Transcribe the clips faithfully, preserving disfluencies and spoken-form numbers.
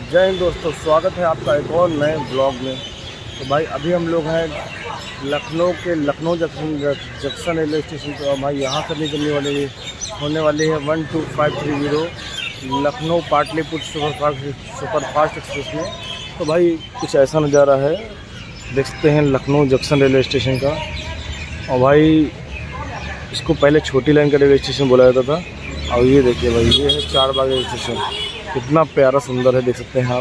जय हिंद दोस्तों, स्वागत है आपका एक और नए ब्लॉग में। तो भाई अभी हम लोग हैं लखनऊ के Lucknow junction junction railway station पर। भाई यहाँ से निकलने वाली होने वाली है one two five three zero Lucknow Pataliputra superfast superfast express में। तो भाई कुछ ऐसा नज़ारा है, देख सकते हैं लखनऊ जंक्शन रेलवे स्टेशन का। और भाई इसको पहले छोटी लाइन का रेलवे स्टेशन बोला जाता था। और ये देखिए भाई, ये है चार बाग रेलवे स्टेशन, कितना प्यारा सुंदर है, देख सकते हैं आप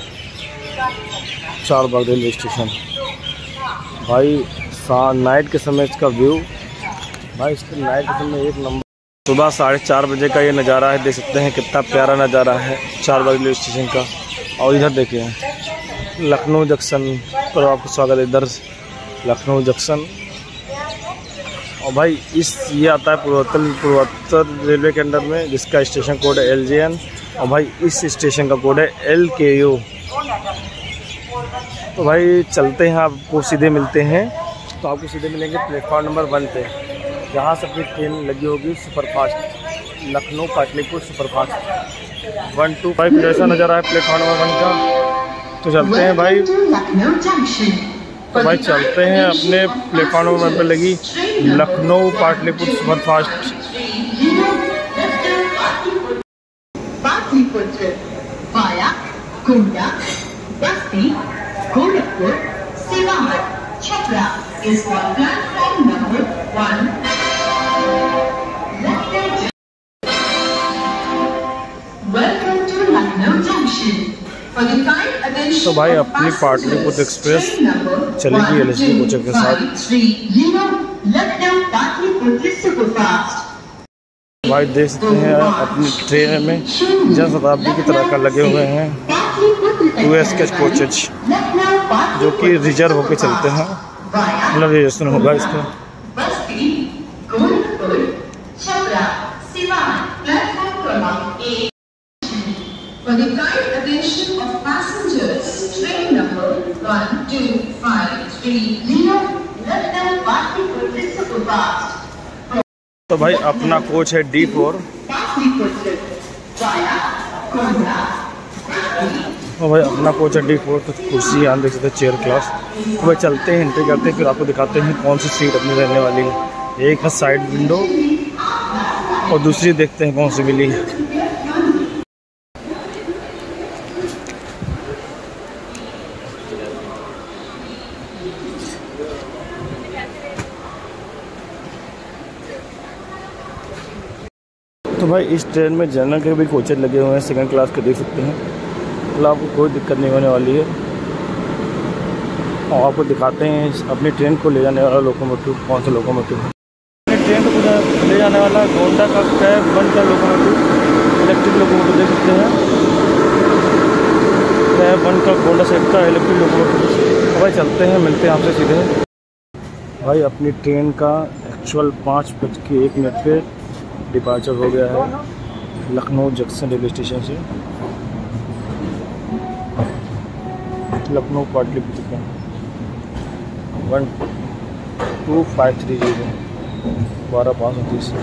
चार बाग रेलवे स्टेशन। भाई नाइट के समय इसका व्यू, भाई इसके नाइट के समय एक नंबर। सुबह साढ़े चार बजे का ये नज़ारा है, देख सकते हैं कितना प्यारा नज़ारा है चार बाग रेलवे स्टेशन का। और इधर देखिए लखनऊ जंक्शन पर आपका स्वागत है, इधर लखनऊ जंक्शन। और भाई इस ये आता है पूर्वोत्तर पूर्वोत्तर रेलवे के अंडर में, जिसका स्टेशन कोड है एल जे एन। और भाई इस स्टेशन का कोड है एल के यू। तो भाई चलते हैं, आपको सीधे मिलते हैं। तो आपको सीधे मिलेंगे प्लेटफॉर्म नंबर वन पे, जहाँ से अपनी ट्रेन लगी होगी superfast Lucknow Pataliputra superfast one two five. जैसा नज़ारा है प्लेटफॉर्म नंबर वन का। तो चलते हैं भाई, तो भाई चलते हैं अपने प्लेटफॉर्म नंबर वन पर लगी Lucknow Pataliputra superfast. Pataliputra via Gonda, Basti, Gorakhpur, Siwan, Chhapra is on platform number one. Welcome to Lucknow Junction. For the kind attention तो भाई of अपनी Pataliputra passengers, express train number चलेगी एल एस डी कोचर के साथ। Lucknow Patliputra Superfast। भाई देख सकते हैं अपनी ट्रेन में जनशताब्दी की तरह का लगे हुए हैं टू एस के कोचेज, जो कि रिजर्व होकर चलते हैं, मतलब रिजर्वेशन होगा इसका। For the kind attention of passengers, train number one two five three zero Lucknow Patliputra Superfast। तो भाई अपना कोच है डी फोर। तो भाई अपना कोच है डी फोर। तो कुर्सी यहाँ देख सकते हैं, चेयर क्लास। तो भाई चलते हैं, एंट्री करते हैं, फिर आपको दिखाते हैं कौन सी सीट अपनी रहने वाली है। एक है साइड विंडो और दूसरी देखते हैं कौन सी मिली है। तो भाई इस ट्रेन में जनरल के भी कोचेज लगे हुए हैं, सेकंड क्लास के, देख सकते हैं। मतलब आपको कोई दिक्कत नहीं होने वाली है। और आपको दिखाते हैं अपनी ट्रेन को ले जाने वाला लोकोमोटिव कौन सा लोकोमोटिव है। अपनी ट्रेन को ले जाने वाला गोंडा का कैब वन का लोकोमोटिव, इलेक्ट्रिक लोकोमोटिव देख सकते हैं। कैब वन का गोंडा सेट का इलेक्ट्रिक लोकोमोटिव। तो भाई चलते हैं, मिलते हैं आपसे सीधे। भाई अपनी ट्रेन का एक्चुअल पाँच बज के एक मिनट पे डिपार्चर हो गया है लखनऊ जंक्शन रेलवे स्टेशन से लखनऊ पाटलिपुत्र का one two five three zero बारह पाँच सौ तीस।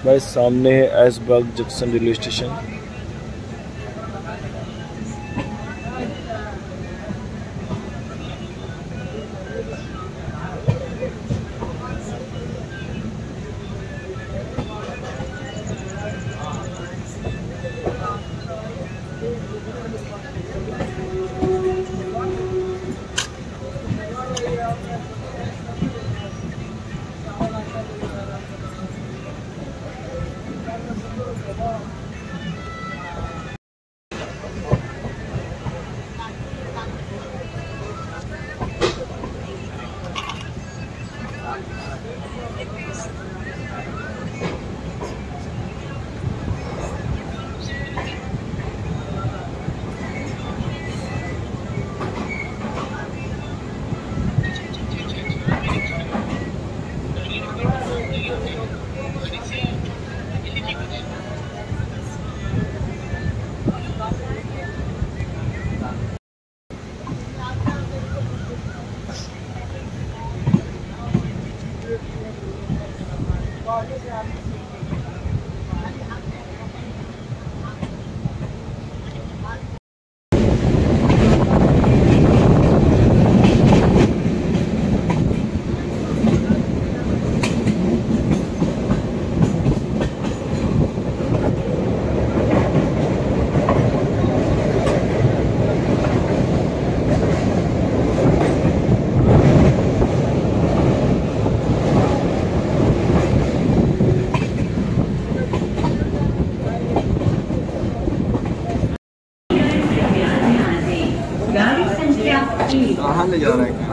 भाई सामने है ऐशबाग जंक्शन रेलवे स्टेशन। कहाँ ले जा रहा है?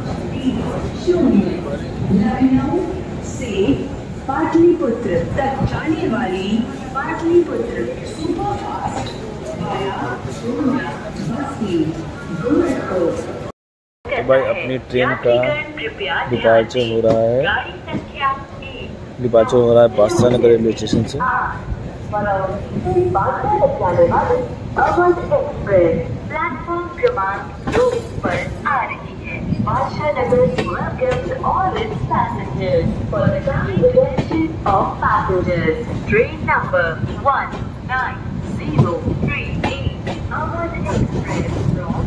लखनऊ से पाटलिपुत्र तक जाने वाली पाटलिपुत्र सुपरफास्ट भाई अपनी ट्रेन का डिपार्चर हो रहा है डिपार्चर हो रहा है बादशाह नगर रेलवे स्टेशन से। अवध एक्सप्रेस प्लेटफॉर्म क्रमांक दो पर आ रही है। Badshah Nagar welcomes all its passengers for the kind attention of passengers. Train number one nine zero three eight Awadh Express from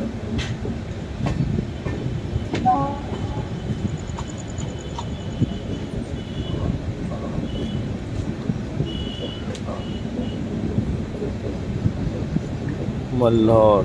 Malhar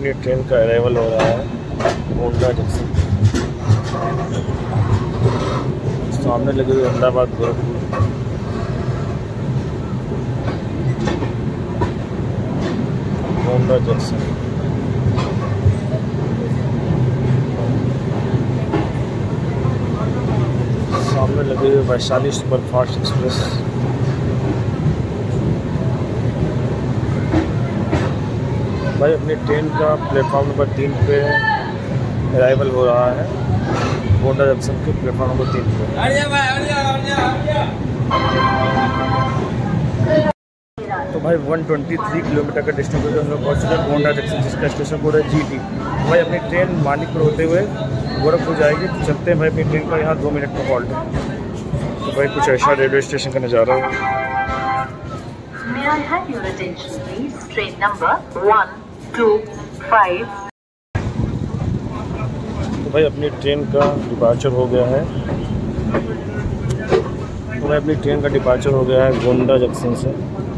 अपनी ट्रेन का अराइवल हो रहा है गोंडा जंक्शन। सामने लगे हुए अहमदाबाद गोरखपुर। गोंडा जंक्शन सामने लगे हुए वैशाली सुपरफास्ट एक्सप्रेस। भाई अपनी ट्रेन का प्लेटफॉर्म नंबर तीन पे अराइवल हो रहा है गोंडा जंक्शन के प्लेटफॉर्म नंबर तीन पे। तो भाई एक सौ तेईस किलोमीटर का डिस्टेंस हम लोग पहुँच चुके हैं गोंडा जंक्शन, जिसका स्टेशन कोड है जी टी। भाई अपनी ट्रेन मानिकपुर होते हुए गोरखपुर जाएगी। तो चलते हैं भाई अपनी ट्रेन का यहाँ दो मिनट का हॉल्ट है। तो भाई कुछ ऐसा रेलवे स्टेशन का नज़ारा है। May I have your attention, please? Train number one two five. तो भाई अपनी ट्रेन का डिपार्चर हो गया है। तो भाई अपनी ट्रेन का डिपार्चर हो गया है गोंडा जंक्शन से।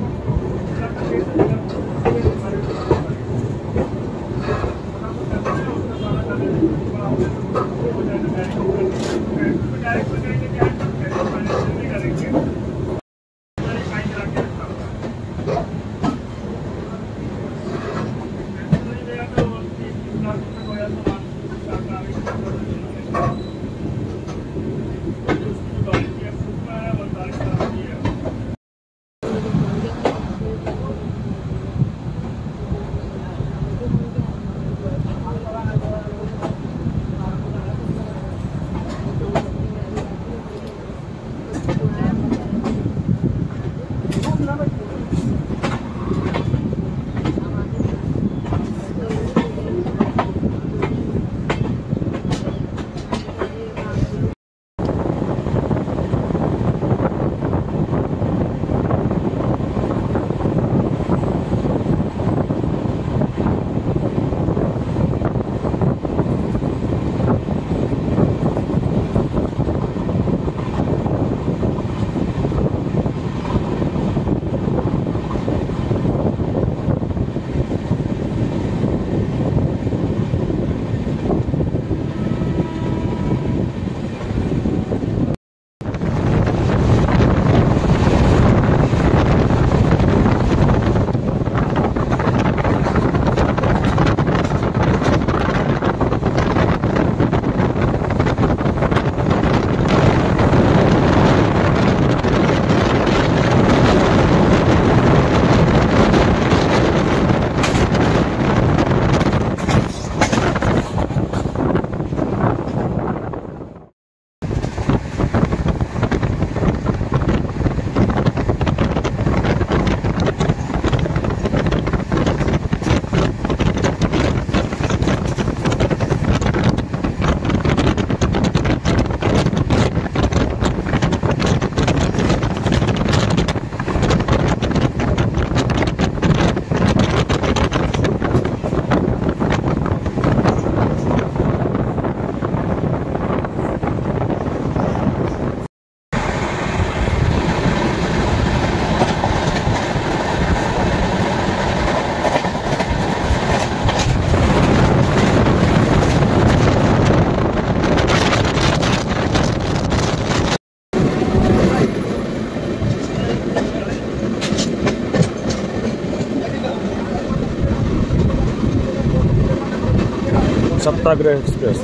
Satyagraha express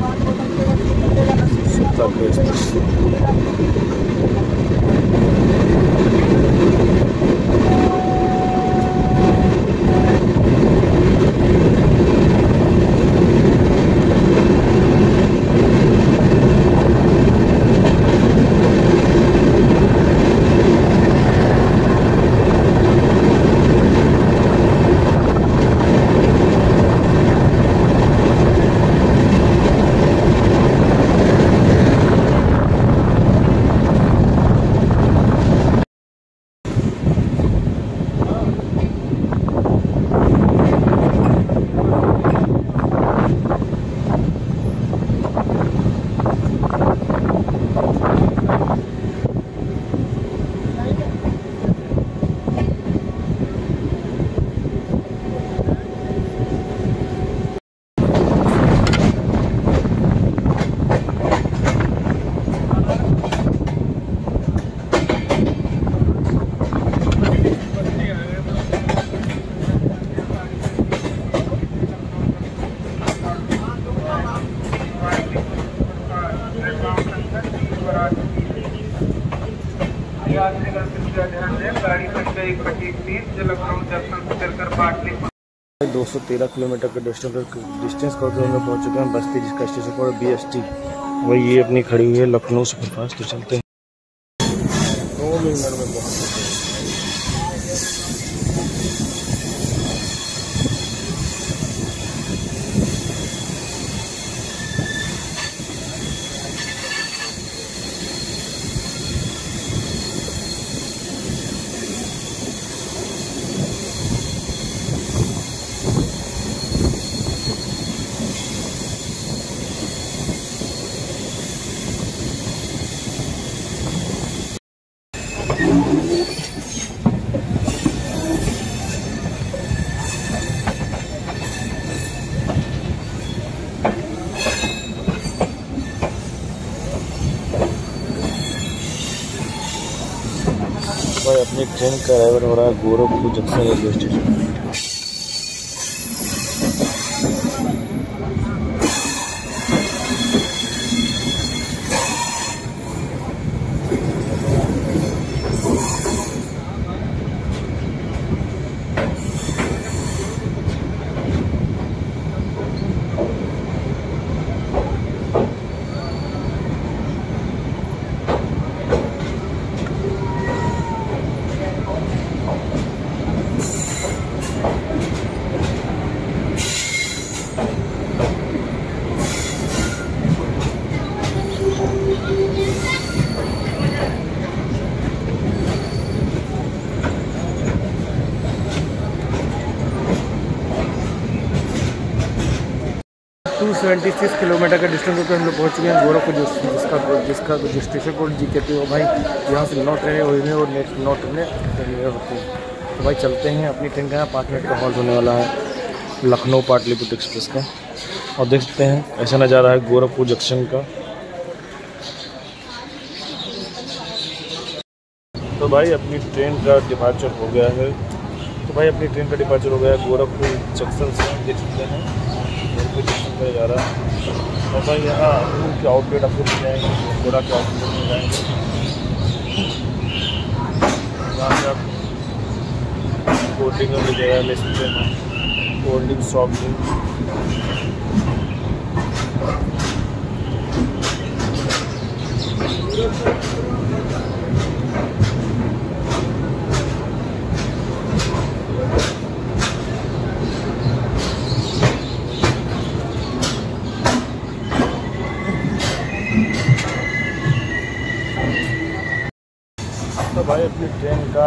Satyagraha express Lucknow junction से चलकर पाटलिपुत्र दो सौ तेरह किलोमीटर के डिस्टेंस डिस्टेंस पर हम लोग पहुँच चुके हैं बस्ती, जिसका station code B S T. वही ये अपनी खड़ी हुई है लखनऊ सुपरफास्ट। तो चलते हैं दो मिनट में बहुत भाई अपनी ट्रेन का अराइवल हो रहा है Gorakhpur junction railway station. Two seventy six kilometre के डिस्टेंस पर हम लोग पहुँच चुके हैं गोरखपुर, जिसका जिसका जो स्टेशन कोड जी कहते हो भाई। यहाँ से नौ ट्रेनें हुई हैं और नेक्स्ट नौ ट्रेनें होती हैं। तो भाई चलते हैं अपनी ट्रेन का पाँच मिनट का हॉल्ट होने वाला है लखनऊ पाटलिपुत्र एक्सप्रेस का। और देख सकते हैं ऐसा नज़ारा है गोरखपुर जंक्शन का। तो भाई अपनी ट्रेन का डिपार्चर हो गया है। तो भाई अपनी ट्रेन का डिपार्चर हो गया है गोरखपुर जंक्शन से। देख सकते हैं गोरखपुर जंक्शन पर जा रहा है। और भाई यहाँ के आउटलेट आपको मिल जाएंगे, गोरा के आउटलेट मिल जाएंगे। यहाँ से आप कोल्ड ड्रिंक में जगह ले सकते हैं, कोल्ड ड्रिंक सॉफ्ट ड्रिंक। तो भाई अपनी ट्रेन का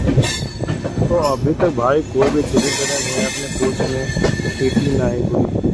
तो अभी तक भाई कोई भी चोरी करा नहीं है अपने कोच में। टी टी ना है कोई।